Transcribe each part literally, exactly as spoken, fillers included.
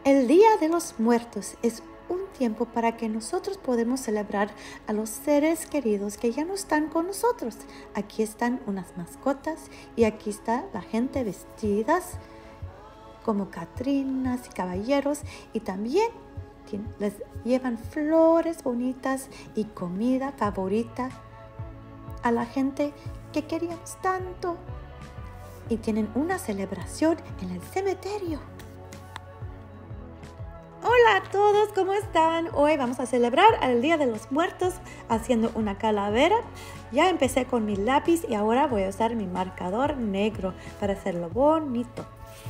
El Día de los Muertos es un tiempo para que nosotros podemos celebrar a los seres queridos que ya no están con nosotros. Aquí están unas mascotas y aquí está la gente vestidas como catrinas y caballeros, y también les llevan flores bonitas y comida favorita a la gente que queríamos tanto, y tienen una celebración en el cementerio. Hola a todos, ¿cómo están? Hoy vamos a celebrar el Día de los Muertos haciendo una calavera. Ya empecé con mi lápiz y ahora voy a usar mi marcador negro para hacerlo bonito.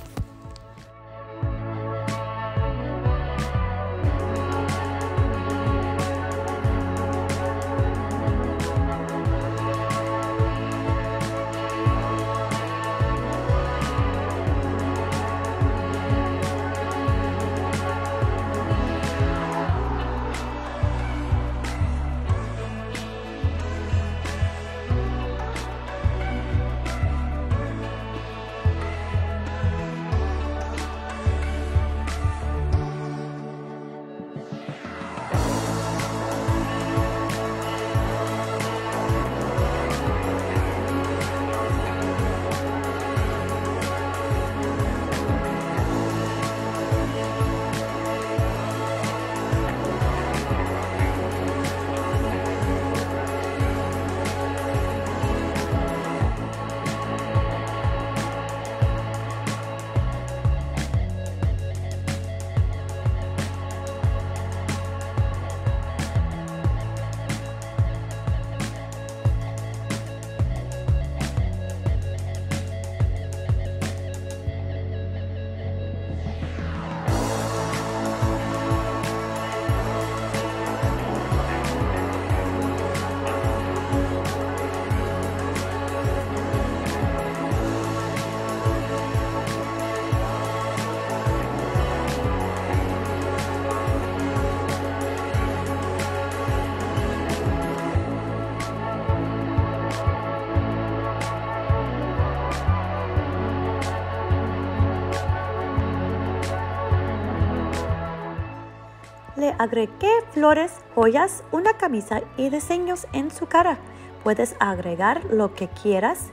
Le agregué flores, joyas, una camisa y diseños en su cara. Puedes agregar lo que quieras.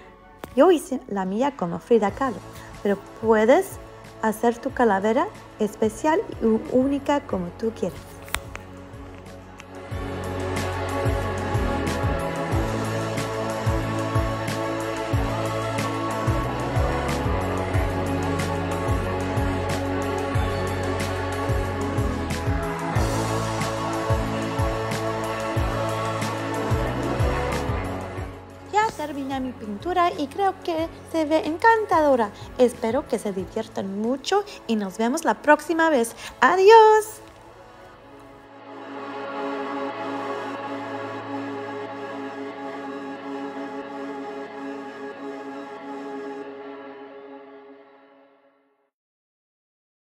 Yo hice la mía como Frida Kahlo, pero puedes hacer tu calavera especial y única como tú quieras. Terminé mi pintura y creo que se ve encantadora. Espero que se diviertan mucho y nos vemos la próxima vez. ¡Adiós!